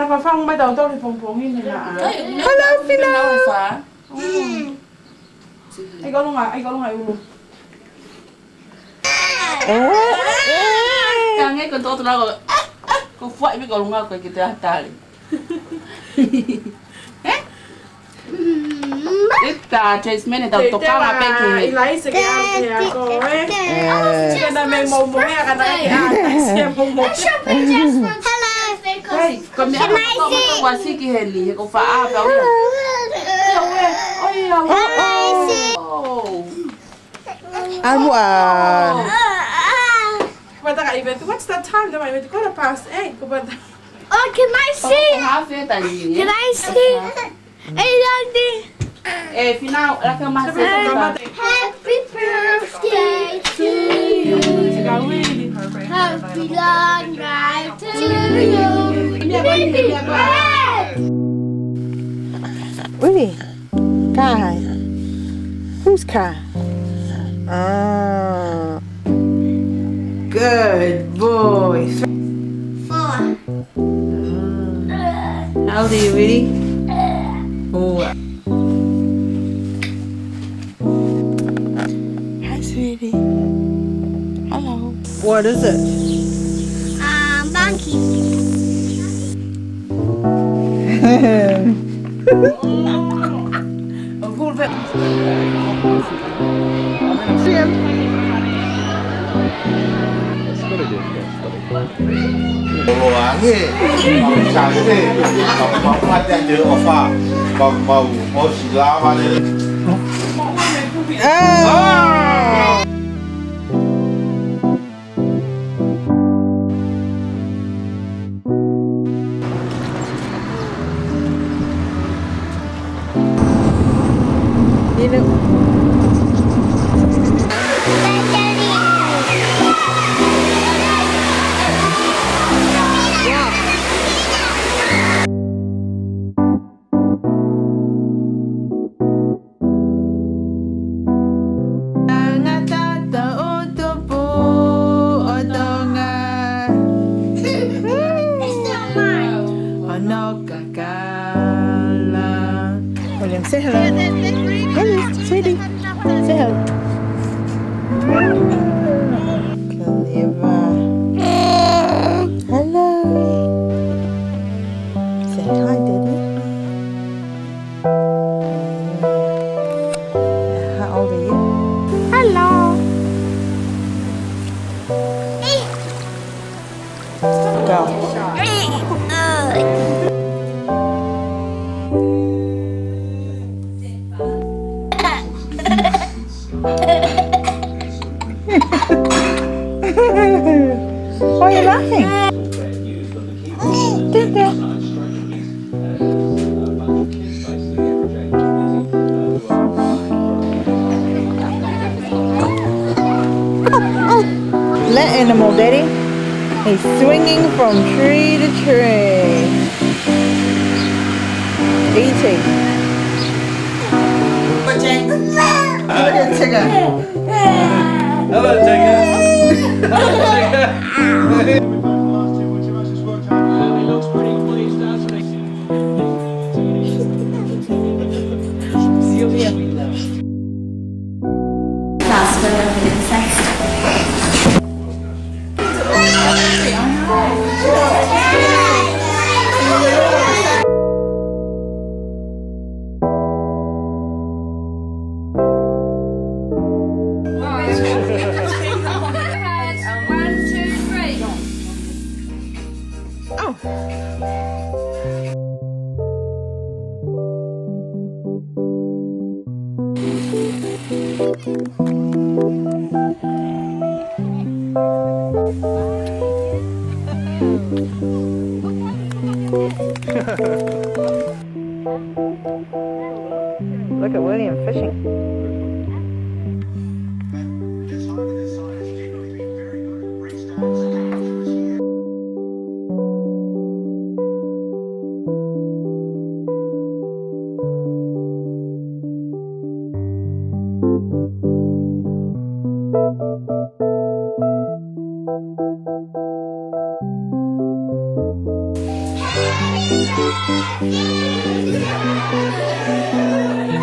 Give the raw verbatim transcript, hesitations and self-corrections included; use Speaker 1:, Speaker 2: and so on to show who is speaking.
Speaker 1: phải phong bây đầu tôi thì phồng phồng như này là.
Speaker 2: Hello Pina.
Speaker 1: Anh có luôn à, anh có luôn à luôn.
Speaker 2: Yang nghe con tôi nó rồi. Cô phải biết còn luôn cái kita ta. Ita tres mene tao tocar na peke.
Speaker 1: Ilai se queda que ako eh. Sige na may momo ya kana ya. Siya momo.
Speaker 3: Hello.
Speaker 2: Hey, kom je aan komen qua zie je heli. Ik of aan wel. Oh ja. Oh.
Speaker 3: Alwan.
Speaker 1: But I even what's that time? That might be quarter past eight. But
Speaker 3: Oh, can I see? Can I see? Hey, Daddy.
Speaker 2: Eh, final, la que más se
Speaker 3: Happy birthday to you. Happy long life to you.
Speaker 4: Really? Kai? Who's Kai? Ah. Good boy.
Speaker 3: Four.
Speaker 4: How old are you, really? Oh. Hi, sweetie. Hello. What is it?
Speaker 3: Um, monkey.
Speaker 4: A cool bit. See him.
Speaker 5: Ồ áng ấy, bằng trắng thế, bằng bóng mắt đen nhớ ở pha, bằng màu màu xì lá mà này.
Speaker 4: You know. William, say hello. William, sweetie, say hello. Clever. Hello. Say hi, Daddy. How old are you?
Speaker 3: Hello.
Speaker 4: Go. Why are you laughing? Did that? Let animal, Daddy. He's swinging from tree to tree. Eating. Look at Tigger.
Speaker 5: Hello, Tigger. Hello, Tigger.
Speaker 4: Look at William fishing.
Speaker 3: Happy Thank you.